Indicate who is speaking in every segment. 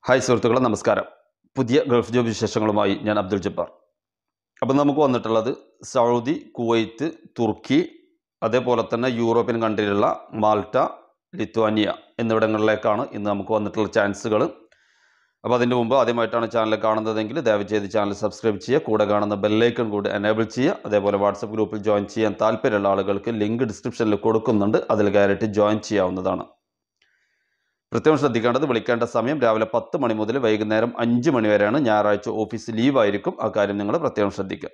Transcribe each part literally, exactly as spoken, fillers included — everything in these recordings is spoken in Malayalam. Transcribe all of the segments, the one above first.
Speaker 1: ഹായ് സുഹൃത്തുക്കളെ, നമസ്കാരം. പുതിയ ഗൾഫ് ജോബ് വിശേഷങ്ങളുമായി ഞാൻ അബ്ദുൽ ജബ്ബാർ. അപ്പം നമുക്ക് വന്നിട്ടുള്ളത് സൗദി, കുവൈത്ത്, തുർക്കി, അതേപോലെ തന്നെ യൂറോപ്യൻ കൺട്രിയിലുള്ള മാൾട്ട, ലിത്വാനിയ എന്നിവിടങ്ങളിലേക്കാണ് ഇന്ന് നമുക്ക് വന്നിട്ടുള്ള ചാൻസുകൾ. അപ്പോൾ അതിൻ്റെ മുമ്പ് ആദ്യമായിട്ടാണ് ചാനൽ കാണുന്നതെങ്കിൽ ദയവ് ചെയ്ത് ചാനൽ സബ്സ്ക്രൈബ് ചെയ്യുക, കൂടെ കാണുന്ന ബെല്ലൈക്കൺ കൂടി എനേബിൾ ചെയ്യുക. അതേപോലെ വാട്സപ്പ് ഗ്രൂപ്പിൽ ജോയിൻ ചെയ്യാൻ താല്പര്യമുള്ള ആളുകൾക്ക് ലിങ്ക് ഡിസ്ക്രിപ്ഷനിൽ കൊടുക്കുന്നുണ്ട്, അതിൽ കയറിയിട്ട് ജോയിൻ ചെയ്യാവുന്നതാണ്. പ്രത്യേകം ശ്രദ്ധിക്കേണ്ടത്, വിളിക്കേണ്ട സമയം രാവിലെ പത്ത് മണി മുതൽ വൈകുന്നേരം അഞ്ച് മണി വരെയാണ്. ഞായറാഴ്ച ഓഫീസ് ലീവായിരിക്കും, ആ കാര്യം നിങ്ങൾ പ്രത്യേകം ശ്രദ്ധിക്കുക.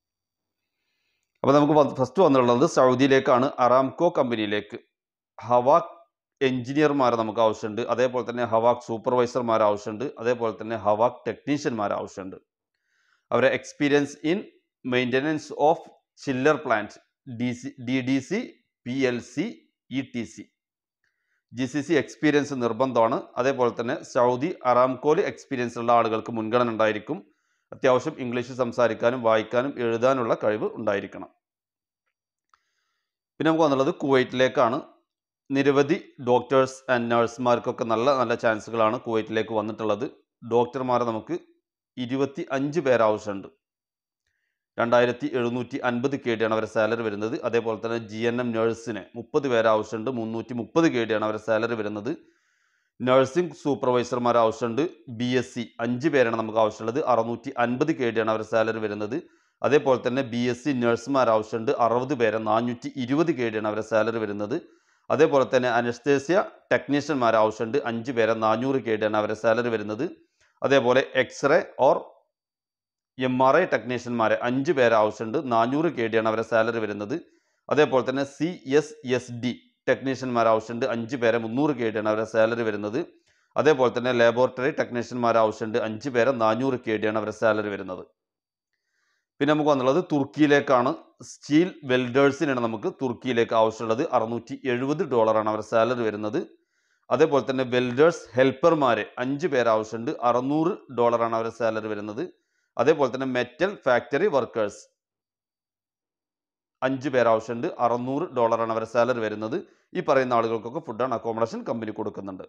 Speaker 1: അപ്പോൾ നമുക്ക് ഫസ്റ്റ് വന്നുള്ളത് സൗദിയിലേക്കാണ്. അറാംകോ കമ്പനിയിലേക്ക് ഹവാക് എഞ്ചിനീയർമാരെ നമുക്ക് ആവശ്യമുണ്ട്, അതേപോലെ തന്നെ ഹവാക് സൂപ്പർവൈസർമാർ ആവശ്യമുണ്ട്, അതേപോലെ തന്നെ ഹവാക് ടെക്നീഷ്യന്മാർ ആവശ്യമുണ്ട്. അവരെ experience in maintenance of chiller plant, D C D D C P L C E T C G C C experience നിർബന്ധമാണ്. അതേപോലെ തന്നെ സൗദി അറാംകോയിൽ എക്സ്പീരിയൻസ് ഉള്ള ആളുകൾക്ക് മുൻഗണന ഉണ്ടായിരിക്കും. അത്യാവശ്യം ഇംഗ്ലീഷ് സംസാരിക്കാനും വായിക്കാനും എഴുതാനുള്ള കഴിവ് ഉണ്ടായിരിക്കണം. പിന്നെ നമുക്ക് വന്നുള്ളത് കുവൈറ്റിലേക്കാണ്. നിരവധി ഡോക്ടേഴ്സ് ആൻഡ് നഴ്സുമാർക്കൊക്കെ നല്ല നല്ല ചാൻസുകളാണ് കുവൈറ്റിലേക്ക് വന്നിട്ടുള്ളത്. ഡോക്ടർമാരെ നമുക്ക് ഇരുപത്തി അഞ്ച് പേര് ആവശ്യമുണ്ട്. രണ്ടായിരത്തി എഴുന്നൂറ്റി അൻപത് കെ ഡിയാണ് അവരുടെ സാലറി വരുന്നത്. അതേപോലെ തന്നെ ജി എൻ എം നേഴ്സിന് മുപ്പത് പേര് ആവശ്യമുണ്ട്, മുന്നൂറ്റി മുപ്പത് കെ ഡിയാണ് അവരുടെ സാലറി വരുന്നത്. നഴ്സിംഗ് സൂപ്പർവൈസർമാർ ആവശ്യമുണ്ട്, ബി എസ് സി അഞ്ച് പേരാണ് നമുക്ക് ആവശ്യമുള്ളത്, അറുന്നൂറ്റി അൻപത് കെ ഡിയാണ് അവരുടെ സാലറി വരുന്നത്. അതേപോലെ തന്നെ ബി എസ് സി നഴ്സുമാർ ആവശ്യമുണ്ട്, അറുപത് പേര്, നാനൂറ്റി ഇരുപത് കെ ഡിയാണ് അവരുടെ സാലറി വരുന്നത്. അതേപോലെ തന്നെ അനസ്തേസ്യ ടെക്നീഷ്യന്മാർ ആവശ്യമുണ്ട്, അഞ്ച് പേര്, നാനൂറ് കെ ഡിയാണ് അവരുടെ സാലറി വരുന്നത്. അതേപോലെ X-ray or M R I ടെക്നീഷ്യന്മാരെ അഞ്ച് പേര് ആവശ്യമുണ്ട്, നാനൂറ് കെ ഡിയാണ് അവരുടെ സാലറി വരുന്നത്. അതേപോലെ തന്നെ സി എസ് എസ് ഡി ടെക്നീഷ്യന്മാർ ആവശ്യമുണ്ട്, അഞ്ച് പേരെ, മുന്നൂറ് കെ ഡിയാണ് അവരുടെ സാലറി വരുന്നത്. അതേപോലെ തന്നെ ലാബോറട്ടറി ടെക്നീഷ്യന്മാർ ആവശ്യമുണ്ട്, അഞ്ച് പേരെ, നാനൂറ് കെ ഡിയാണ് അവരുടെ സാലറി വരുന്നത്. പിന്നെ നമുക്ക് വന്നുള്ളത് തുർക്കിയിലേക്കാണ്. സ്റ്റീൽ വെൽഡേഴ്സിനാണ് നമുക്ക് തുർക്കിയിലേക്ക് ആവശ്യമുള്ളത്. അറുന്നൂറ്റി എഴുപത് ഡോളറാണ് അവരുടെ സാലറി വരുന്നത്. അതേപോലെ തന്നെ വെൽഡേഴ്സ് ഹെൽപ്പർമാരെ അഞ്ച് പേര് ആവശ്യമുണ്ട്, അറുന്നൂറ് ഡോളറാണ് അവരുടെ സാലറി വരുന്നത്. അതേപോലെ തന്നെ മെറ്റൽ ഫാക്ടറി വർക്കേഴ്സ് അഞ്ച് പേര് ആവശ്യമുണ്ട്, അറുന്നൂറ് ഡോളറാണ് അവരുടെ സാലറി വരുന്നത്. ഈ പറയുന്ന ആളുകൾക്കൊക്കെ ഫുഡ് ആൻഡ് അക്കോമഡേഷൻ കമ്പനി കൊടുക്കുന്നുണ്ട്.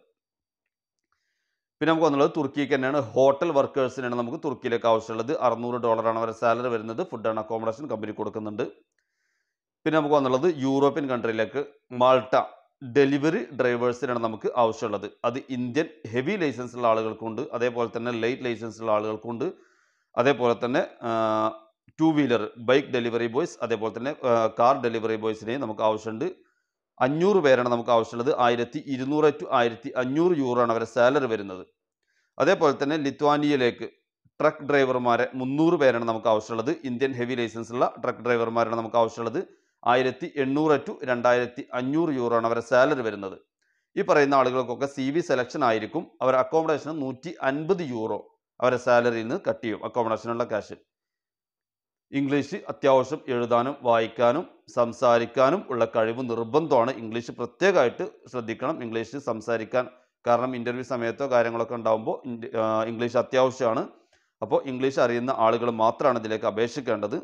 Speaker 1: പിന്നെ നമുക്ക് വന്നുള്ളത് തുർക്കിക്ക് തന്നെയാണ്. ഹോട്ടൽ വർക്കേഴ്സിനാണ് നമുക്ക് തുർക്കിയിലേക്ക് ആവശ്യമുള്ളത്. അറുന്നൂറ് ഡോളറാണ് അവരുടെ സാലറി വരുന്നത്. ഫുഡ് ആൻഡ് അക്കോമഡേഷൻ കമ്പനി കൊടുക്കുന്നുണ്ട്. പിന്നെ നമുക്ക് വന്നുള്ളത് യൂറോപ്യൻ കൺട്രിയിലേക്ക് മാൾട്ട ഡെലിവറി ഡ്രൈവേഴ്സിനാണ് നമുക്ക് ആവശ്യമുള്ളത്. അത് ഇന്ത്യൻ ഹെവി ലൈസൻസ് ഉള്ള ആളുകൾക്കുണ്ട്, അതേപോലെ തന്നെ ലൈറ്റ് ലൈസൻസ് ഉള്ള ആളുകൾക്കുണ്ട്. അതേപോലെ തന്നെ two wheeler bike delivery boys, അതേപോലെ തന്നെ കാർ ഡെലിവറി ബോയ്സിനെയും നമുക്ക് ആവശ്യമുണ്ട്. അഞ്ഞൂറ് പേരാണ് നമുക്ക് ആവശ്യമുള്ളത്. ആയിരത്തി ഇരുന്നൂറ് ടു ആയിരത്തി അഞ്ഞൂറ് യൂറോ ആണ് അവരുടെ സാലറി വരുന്നത്. അതേപോലെ തന്നെ ലിത്വാനിയയിലേക്ക് ട്രക്ക് ഡ്രൈവർമാരെ മുന്നൂറ് പേരാണ് നമുക്ക് ആവശ്യമുള്ളത്. ഇന്ത്യൻ ഹെവി ലൈസൻസ് ഉള്ള ട്രക്ക് ഡ്രൈവർമാരാണ് നമുക്ക് ആവശ്യമുള്ളത്. ആയിരത്തി എണ്ണൂറ് ടു രണ്ടായിരത്തി അഞ്ഞൂറ് യൂറോ ആണ് അവരുടെ സാലറി വരുന്നത്. ഈ പറയുന്ന ആളുകൾക്കൊക്കെ സി വി സെലക്ഷൻ ആയിരിക്കും. അവർ അക്കോമഡേഷന് നൂറ്റി അൻപത് യൂറോ അവരുടെ സാലറിയിൽ നിന്ന് കട്ട് ചെയ്യും, അക്കോമഡേഷനുള്ള ക്യാഷ്. ഇംഗ്ലീഷ് അത്യാവശ്യം എഴുതാനും വായിക്കാനും സംസാരിക്കാനും ഉള്ള കഴിവ് നിർബന്ധമാണ്. ഇംഗ്ലീഷ് പ്രത്യേകമായിട്ട് ശ്രദ്ധിക്കണം, ഇംഗ്ലീഷ് സംസാരിക്കാൻ. കാരണം ഇൻ്റർവ്യൂ സമയത്തോ കാര്യങ്ങളൊക്കെ ഉണ്ടാകുമ്പോൾ ഇംഗ്ലീഷ് അത്യാവശ്യമാണ്. അപ്പോൾ ഇംഗ്ലീഷ് അറിയുന്ന ആളുകൾ മാത്രമാണ് ഇതിലേക്ക് അപേക്ഷിക്കേണ്ടത്.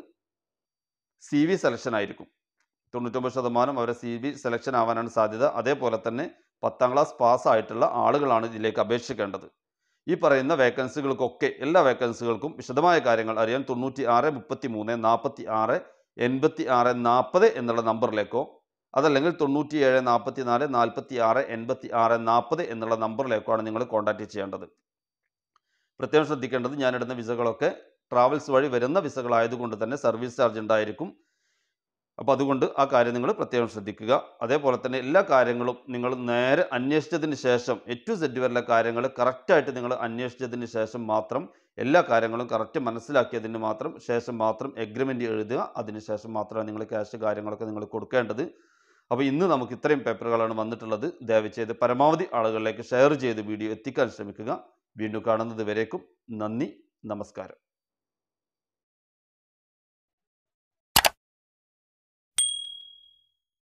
Speaker 1: സി വി സെലക്ഷൻ ആയിരിക്കും. തൊണ്ണൂറ്റൊമ്പത് ശതമാനം അവരെ സി വി സെലക്ഷൻ ആവാനാണ് സാധ്യത. അതേപോലെ തന്നെ പത്താം ക്ലാസ് പാസ്സായിട്ടുള്ള ആളുകളാണ് ഇതിലേക്ക് അപേക്ഷിക്കേണ്ടത്. ഈ പറയുന്ന വേക്കൻസികൾക്കൊക്കെ, എല്ലാ വേക്കൻസികൾക്കും വിശദമായ കാര്യങ്ങൾ അറിയാൻ തൊണ്ണൂറ്റി ആറ് മുപ്പത്തി മൂന്ന് നാൽപ്പത്തി ആറ് എൺപത്തി ആറ് നാൽപ്പത് എന്നുള്ള നമ്പറിലേക്കോ, അതല്ലെങ്കിൽ തൊണ്ണൂറ്റി ഏഴ് നാൽപ്പത്തി നാല് നാൽപ്പത്തി ആറ് എൺപത്തി ആറ് നാൽപ്പത് എന്നുള്ള നമ്പറിലേക്കോ ആണ് നിങ്ങൾ കോൺടാക്റ്റ് ചെയ്യേണ്ടത്. പ്രത്യേകം ശ്രദ്ധിക്കേണ്ടത്, ഞാനിടുന്ന വിസകളൊക്കെ ട്രാവൽസ് വഴി വരുന്ന വിസകളായതുകൊണ്ട് തന്നെ സർവീസ് ചാർജ് ഉണ്ടായിരിക്കും. അപ്പോൾ അതുകൊണ്ട് ആ കാര്യം നിങ്ങൾ പ്രത്യേകം ശ്രദ്ധിക്കുക. അതേപോലെ തന്നെ എല്ലാ കാര്യങ്ങളും നിങ്ങൾ നേരെ അന്വേഷിച്ചതിന് ശേഷം, എ ടു സെഡ് വരെയുള്ള കാര്യങ്ങൾ കറക്റ്റായിട്ട് നിങ്ങൾ അന്വേഷിച്ചതിന് ശേഷം മാത്രം, എല്ലാ കാര്യങ്ങളും കറക്റ്റ് മനസ്സിലാക്കിയതിന് മാത്രം ശേഷം മാത്രം എഗ്രിമെൻ്റ് എഴുതുക. അതിന് ശേഷം മാത്രമാണ് നിങ്ങൾ ക്യാഷ് കാര്യങ്ങളൊക്കെ നിങ്ങൾ കൊടുക്കേണ്ടത്. അപ്പോൾ ഇന്ന് നമുക്ക് ഇത്രയും പേപ്പറുകളാണ് വന്നിട്ടുള്ളത്. ദയവ് ചെയ്ത് പരമാവധി ആളുകളിലേക്ക് ഷെയർ ചെയ്ത് വീഡിയോ എത്തിക്കാൻ ശ്രമിക്കുക. വീണ്ടും കാണുന്നത് വരേക്കും നന്ദി, നമസ്കാരം.